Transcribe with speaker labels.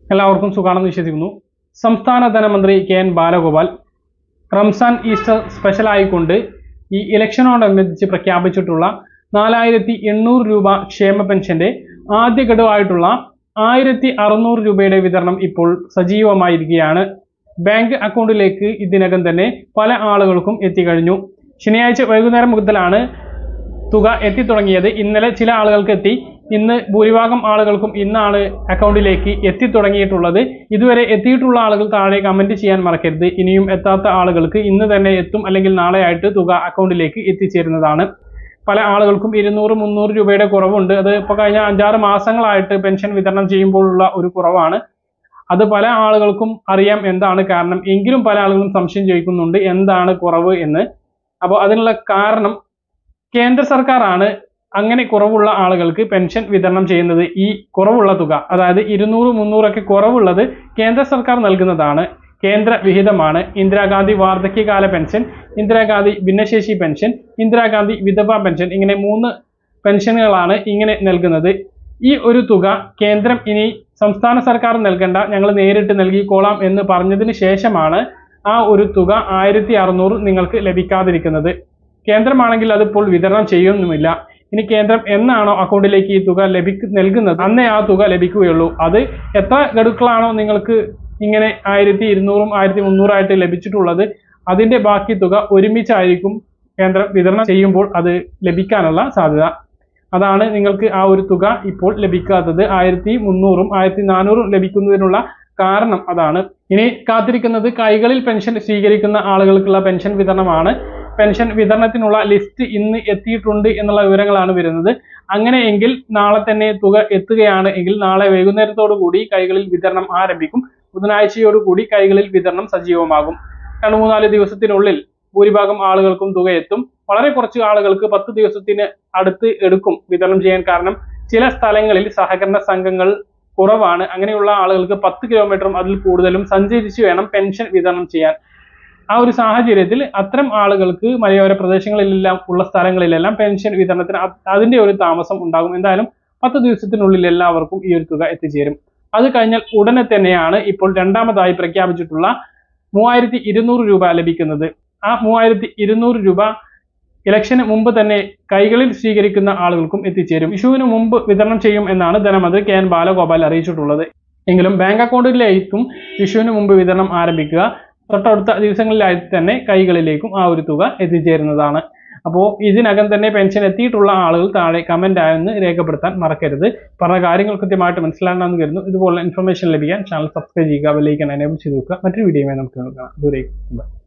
Speaker 1: എല്ലാവർക്കും സുഖാണെന്ന് വിശ്വസിക്കുന്നു. സംസ്ഥാന ധനമന്ത്രി കെ.എൻ. ബാലഗോപാൽ റംസാൻ ഈസ്റ്റർ സ്പെഷ്യലായിക്കൊണ്ട് ഈ ഇലക്ഷനോടനുബന്ധിച്ച് പ്രഖ്യാപിച്ചിട്ടുള്ള 4800 രൂപ ക്ഷേമ പെൻഷന്റെ ആദ്യ ഗഡുവായിട്ടുള്ള 1600 രൂപയുടെ വിതരണം ഇപ്പോൾ സജീവമായിരിക്കുകയാണ്. ബാങ്ക് അക്കൗണ്ടിലേക്ക് ഇതിനകം തന്നെ പല ആളുകൾക്കും എത്തിക്കഴിഞ്ഞു. ശനിയാഴ്ച വൈകുന്നേരം മുതലാണ് തുക എത്തിത്തുടങ്ങിയത്. ഇന്നലെ ചില ആളുകൾക്ക് എത്തി. ഇന്ന് ഭൂരിഭാഗം ആളുകൾക്കും ഇന്നാണ് അക്കൗണ്ടിലേക്ക് എത്തിത്തുടങ്ങിയിട്ടുള്ളത്. ഇതുവരെ എത്തിയിട്ടുള്ള ആളുകൾ താഴെ കമന്റ് ചെയ്യാൻ മറക്കരുത്. ഇനിയും എത്താത്ത ആളുകൾക്ക് ഇന്ന് തന്നെ എത്തും, അല്ലെങ്കിൽ നാളെ ആയിട്ട് തുക അക്കൗണ്ടിലേക്ക് എത്തിച്ചേരുന്നതാണ്. പല ആളുകൾക്കും 200-300 രൂപയുടെ കുറവുണ്ട്. അത് ഇപ്പോൾ കഴിഞ്ഞ 5-6 മാസങ്ങളായിട്ട് പെൻഷൻ വിതരണം ചെയ്യുമ്പോഴുള്ള ഒരു കുറവാണ്. അത് പല ആളുകൾക്കും അറിയാം എന്താണ് കാരണം. എങ്കിലും പല ആളുകളും സംശയം ചോദിക്കുന്നുണ്ട് എന്താണ് കുറവ് എന്ന്. അപ്പോൾ അതിനുള്ള കാരണം കേന്ദ്ര സർക്കാരാണ് അങ്ങനെ കുറവുള്ള ആളുകൾക്ക് പെൻഷൻ വിതരണം ചെയ്യുന്നത്. ഈ കുറവുള്ള തുക, അതായത് 200-300 ഒക്കെ കുറവുള്ളത് കേന്ദ്ര സർക്കാർ നൽകുന്നതാണ്. കേന്ദ്ര വിഹിതമാണ്. ഇന്ദിരാഗാന്ധി വാർദ്ധക്യകാല പെൻഷൻ, ഇന്ദിരാഗാന്ധി ഭിന്നശേഷി പെൻഷൻ, ഇന്ദിരാഗാന്ധി വിധവ പെൻഷൻ, ഇങ്ങനെ 3 പെൻഷനുകളാണ് ഇങ്ങനെ നൽകുന്നത്. ഈ ഒരു തുക കേന്ദ്രം ഇനി സംസ്ഥാന സർക്കാർ നൽകേണ്ട, ഞങ്ങൾ നേരിട്ട് നൽകിക്കോളാം എന്ന് പറഞ്ഞതിന് ശേഷമാണ് ആ ഒരു തുക 1600 നിങ്ങൾക്ക് ലഭിക്കാതിരിക്കുന്നത്. കേന്ദ്രമാണെങ്കിൽ അതിപ്പോൾ വിതരണം ചെയ്യുന്നുമില്ല. ഇനി കേന്ദ്രം എന്നാണോ അക്കൗണ്ടിലേക്ക് ഈ തുക നൽകുന്നത് അന്നേ ആ തുക ലഭിക്കുകയുള്ളൂ. അത് എത്ര ഗഡുക്കളാണോ നിങ്ങൾക്ക് ഇങ്ങനെ 1200-ഉം 1300 ആയിട്ട് ലഭിച്ചിട്ടുള്ളത്, അതിന്റെ ബാക്കി തുക ഒരുമിച്ചായിരിക്കും കേന്ദ്രം വിതരണം ചെയ്യുമ്പോൾ അത് ലഭിക്കാനുള്ള സാധ്യത. അതാണ് നിങ്ങൾക്ക് ആ ഒരു തുക ഇപ്പോൾ ലഭിക്കാത്തത്. 1300-ഉം 1400-ഉം ലഭിക്കുന്നതിനുള്ള കാരണം അതാണ്. ഇനി കാത്തിരിക്കുന്നത് കൈകളിൽ പെൻഷൻ സ്വീകരിക്കുന്ന ആളുകൾക്കുള്ള പെൻഷൻ വിതരണമാണ്. പെൻഷൻ വിതരണത്തിനുള്ള ലിസ്റ്റ് ഇന്ന് എത്തിയിട്ടുണ്ട് എന്നുള്ള വിവരങ്ങളാണ് വരുന്നത്. അങ്ങനെയെങ്കിൽ നാളെ തന്നെ തുക എത്തുകയാണ് എങ്കിൽ നാളെ വൈകുന്നേരത്തോടു കൂടി കൈകളിൽ വിതരണം ആരംഭിക്കും. ബുധനാഴ്ചയോടുകൂടി കൈകളിൽ വിതരണം സജീവമാകും. 2-3-4 ദിവസത്തിനുള്ളിൽ ഭൂരിഭാഗം ആളുകൾക്കും തുക എത്തും. വളരെ കുറച്ച് ആളുകൾക്ക് 10 ദിവസത്തിന് അടുത്ത് എടുക്കും വിതരണം ചെയ്യാൻ. കാരണം ചില സ്ഥലങ്ങളിൽ സഹകരണ സംഘങ്ങൾ കുറവാണ്. അങ്ങനെയുള്ള ആളുകൾക്ക് 10 കിലോമീറ്ററും അതിൽ കൂടുതലും സഞ്ചരിച്ച് വേണം പെൻഷൻ വിതരണം ചെയ്യാൻ. ആ ഒരു സാഹചര്യത്തിൽ അത്തരം ആളുകൾക്ക് മലയോര പ്രദേശങ്ങളിലെല്ലാം ഉള്ള സ്ഥലങ്ങളിലെല്ലാം പെൻഷൻ വിതരണത്തിന് അതിന്റെ ഒരു താമസം ഉണ്ടാകും. എന്തായാലും 10 ദിവസത്തിനുള്ളിൽ എല്ലാവർക്കും ഈ ഒരു തുക എത്തിച്ചേരും. അത് കഴിഞ്ഞാൽ ഉടനെ തന്നെയാണ് ഇപ്പോൾ രണ്ടാമതായി പ്രഖ്യാപിച്ചിട്ടുള്ള 3200 രൂപ ലഭിക്കുന്നത്. ആ 3200 രൂപ ഇലക്ഷന് മുമ്പ് തന്നെ കൈകളിൽ സ്വീകരിക്കുന്ന ആളുകൾക്കും എത്തിച്ചേരും. വിഷുവിന് മുമ്പ് വിതരണം ചെയ്യും എന്നാണ് ധനമന്ത്രി കെ.എൻ. ബാലഗോപാൽ അറിയിച്ചിട്ടുള്ളത്. എങ്കിലും ബാങ്ക് അക്കൗണ്ടിലേക്കും വിഷുവിന് മുമ്പ് വിതരണം ആരംഭിക്കുക. തൊട്ടടുത്ത ദിവസങ്ങളിലായി തന്നെ കൈകളിലേക്കും ആ ഒരു തുക എത്തിച്ചേരുന്നതാണ്. അപ്പോൾ ഇതിനകം തന്നെ പെൻഷൻ എത്തിയിട്ടുള്ള ആളുകൾ താഴെ കമന്റ് ആയെന്ന് രേഖപ്പെടുത്താൻ മറക്കരുത്. പറഞ്ഞ കാര്യങ്ങൾ കൃത്യമായിട്ട് മനസ്സിലാണെന്ന് കരുതുന്നു. ഇതുപോലെ ഇൻഫർമേഷൻ ലഭിക്കാൻ ചാനൽ സബ്സ്ക്രൈബ് ചെയ്യുക, ബെൽ ഐക്കൺ എനേബിൾ ചെയ്ത് വെക്കുക. മറ്റൊരു വീഡിയോയുമായി നമുക്ക് കാണാം. ദൂരേക്ക്.